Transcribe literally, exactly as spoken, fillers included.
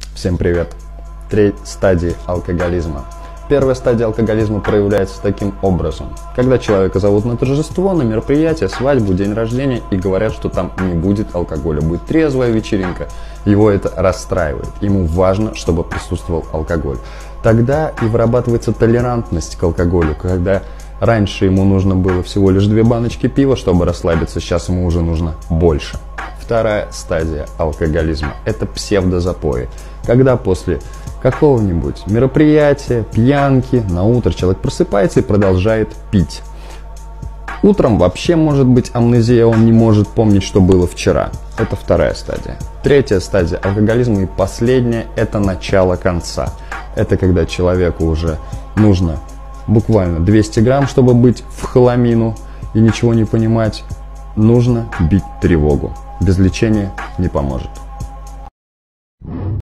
Всем привет! Три стадии алкоголизма. Первая стадия алкоголизма проявляется таким образом. Когда человека зовут на торжество, на мероприятие, свадьбу, день рождения и говорят, что там не будет алкоголя, будет трезвая вечеринка. Его это расстраивает. Ему важно, чтобы присутствовал алкоголь. Тогда и вырабатывается толерантность к алкоголю, когда раньше ему нужно было всего лишь две баночки пива, чтобы расслабиться, сейчас ему уже нужно больше. Вторая стадия алкоголизма – это псевдозапои. Когда после какого-нибудь мероприятия, пьянки, на утро человек просыпается и продолжает пить. Утром вообще может быть амнезия, он не может помнить, что было вчера. Это вторая стадия. Третья стадия алкоголизма и последняя – это начало конца. Это когда человеку уже нужно буквально двести грамм, чтобы быть в хламину и ничего не понимать. Нужно бить тревогу. Без лечения не поможет.